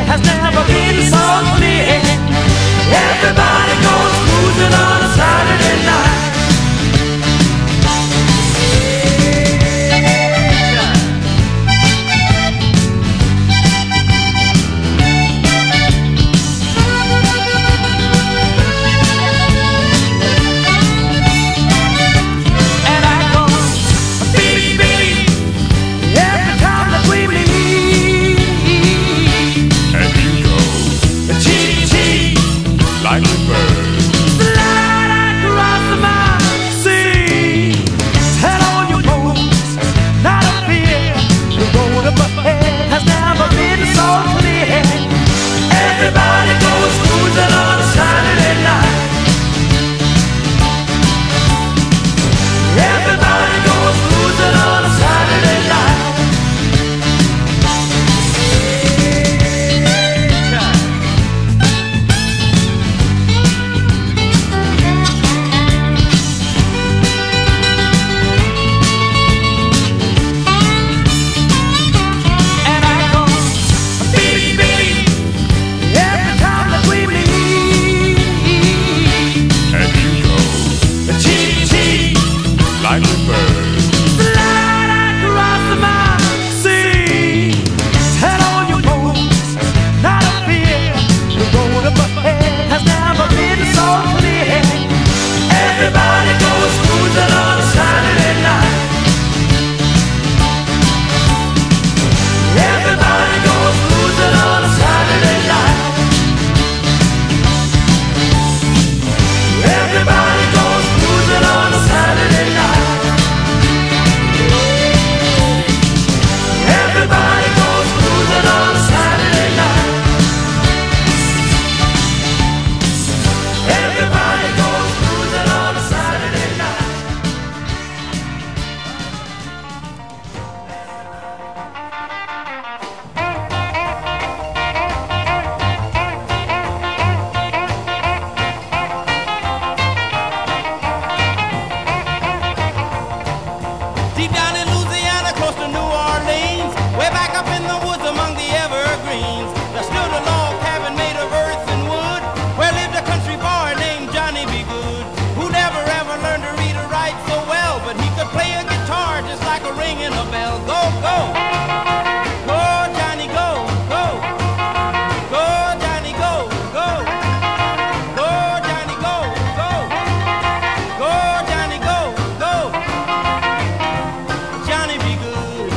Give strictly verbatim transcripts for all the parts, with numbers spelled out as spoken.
has never been so clear. Everybody goes cruising on a Saturday night. Like a bird, slide across the mighty sea. Tell all your folks not to fear. The road up ahead has never been so clear. Everybody goes cruising on a Saturday night. Everybody goes cruising on a Saturday night. like a bird, slide across the mighty sea. Tell all your folks not to fear. The road up ahead has never been so clear. Everybody goes cruising on a Saturday night. Everybody goes cruising on a Saturday night. Everybody goes cruising on a Saturday night. Everybody goes cruising on a Saturday night. Everybody goes cruising on a Saturday night. Deep down in Louisiana, close to New Orleans, way back up in the woods among the evergreens, there stood a log cabin made of earth and wood, where lived a country boy named Johnny B. Good, who never ever learned to read or write so well, but he could play a guitar just like a ringing a bell. Go, go, go, Johnny, go, go, go, Johnny, go, go, go, Johnny, go, go, go, Johnny, go, go. Johnny B. Good.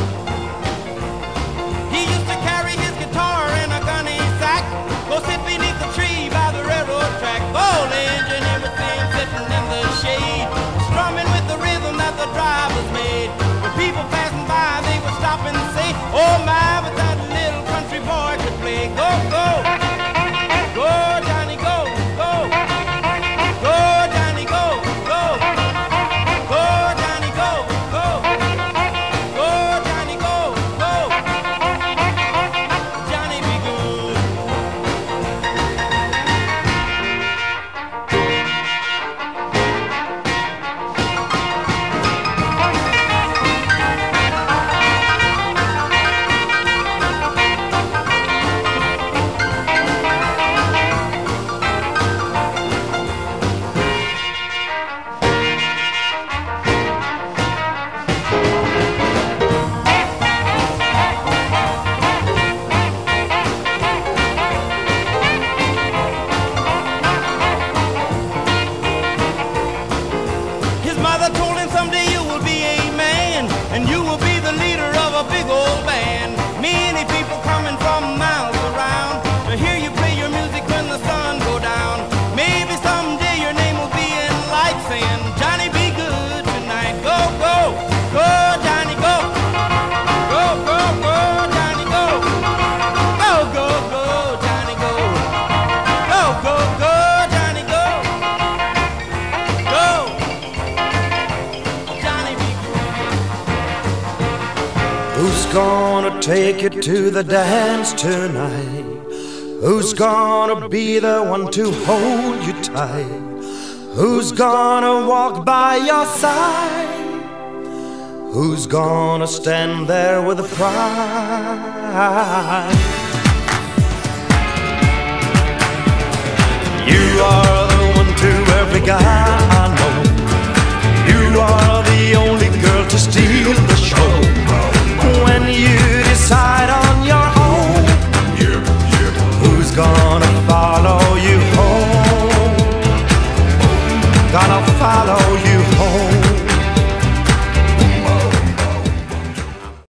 He used to carry his guitar in a gunny sack, go sit beneath the tree by the railroad track. Old engine in between sitting in the shade, strumming with the rhythm that the drivers made. When people passing by, they would stop and say, oh my, but that little country boy could play. Go, go, go, Johnny, go, go, go, Johnny, go, go, go, Johnny, go, go. Go, Johnny, go, go. Johnny B. Good. His mother told him someday you will be a man, and you will be the leader of a big old band. Many people coming from miles around to hear you play your music when the sun go down. Maybe someday your name will be in lights saying, Johnny B. Good tonight. Go, go, go, Johnny, go. Go, go, go, Johnny, go. Go, go, go, Johnny, go. Go, go, go, Johnny, go. Go. Johnny B. Who's gonna take you to the dance tonight? Who's gonna be the one to hold you tight? Who's gonna walk by your side? Who's gonna stand there with a pride? You are the one to every guy I know. You are the only girl to steal the show. When you decide on your own, who's gonna follow you home? Gonna follow